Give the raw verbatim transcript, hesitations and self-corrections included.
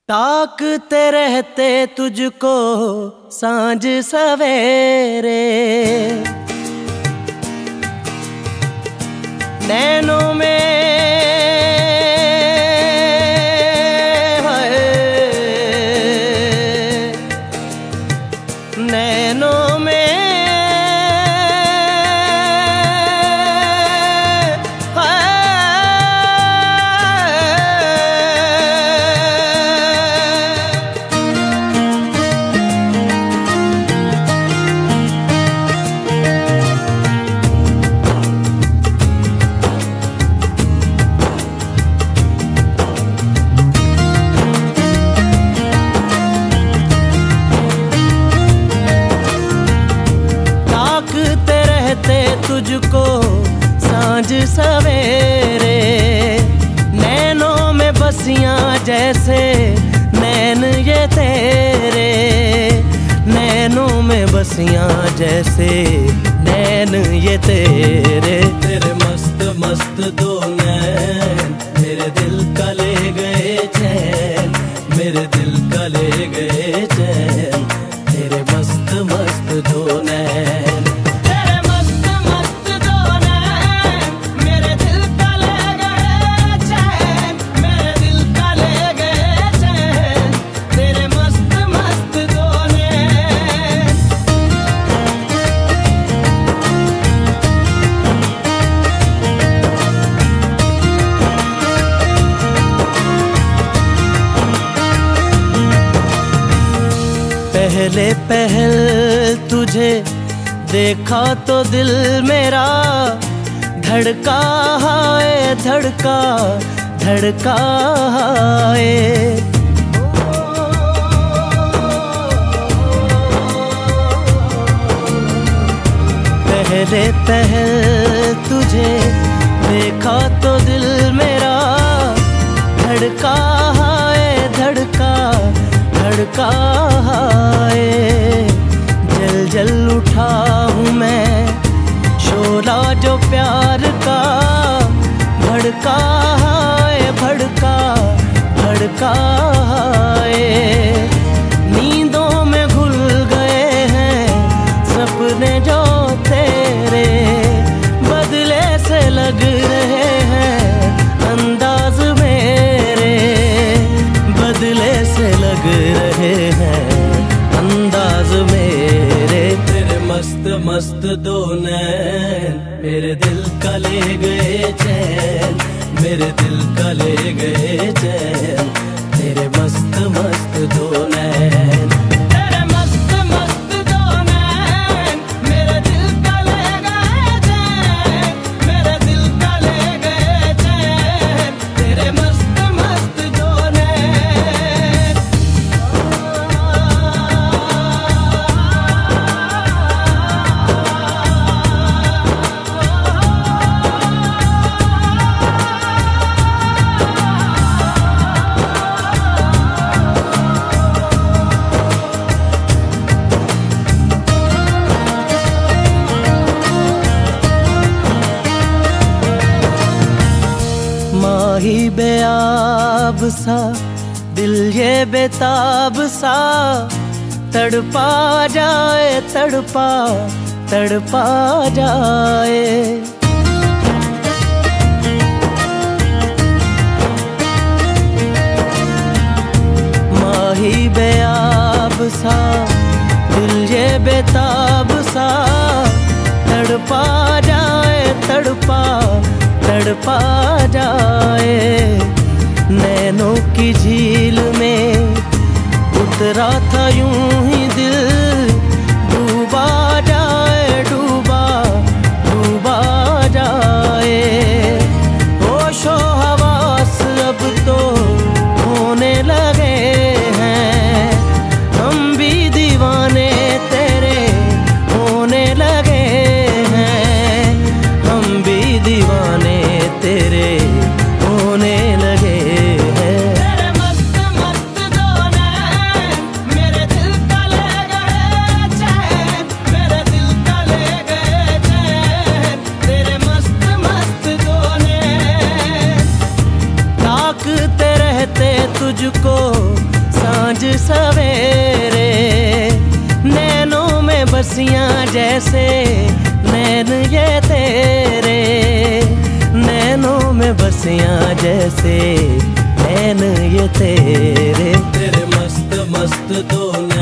ताकते रहते तुझको सांझ सवेरे, नैनों में है, नैनों में तुझको सांझ सवेरे, नैनों में बसियां जैसे नैन ये तेरे, नैनों में बसियां जैसे नैन ये तेरे। तेरे मस्त मस्त दो नैन मेरे दिल का ले गए चैन, मेरे दिल का ले गए चैन, तेरे मस्त मस्त दो नैन। पहले पहल तुझे देखा तो दिल मेरा धड़का है, धड़का धड़का है। पहले पहल तुझे देखा तो दिल मेरा धड़का है, धड़का धड़का है। जल जल उठा हूँ मैं शोला जो प्यार का, भड़का है, भड़का भड़का है। नींदों में घुल गए हैं सपने जो तेरे, बदले से लग रहे हैं अंदाज मेरे, बदले से लग रहे हैं अंदाज मेरे। तेरे मस्त मस्त दो नैन मेरे दिल का ले गए चैन, मेरे दिल का ले गए चैन, तेरे मस्त मस्त दो नैन। माही बेआब सा दिल ये बेताब सा, तड़पा जाए तड़पा तड़पा जाए। माही बेआब सा दिल ये बेताब सा, तड़पा जाए तड़पा तड़पा जाए। नैनों की झील में उतरा था यूं ही दिल, डूबा जाए डूबा डूबा जाए। होशो हवास अब तो होने लगे हैं, हम भी दीवाने तेरे होने लगे हैं, हम भी दीवाने तेरे होने लगे हैं। तेरे मस्त मस्त दो नैन मेरे दिल का ले गए चैन, मेरे दिल का ले गए चैन, तेरे मस्त मस्त दो नैन। ताकते रहे रहते तुझको सांझ सवेरे। नैनों में बसियां जैसे नैन ये तेरे, नैनों में बसियां जैसे नैन ये तेरे। तेरे मस्त मस्त दो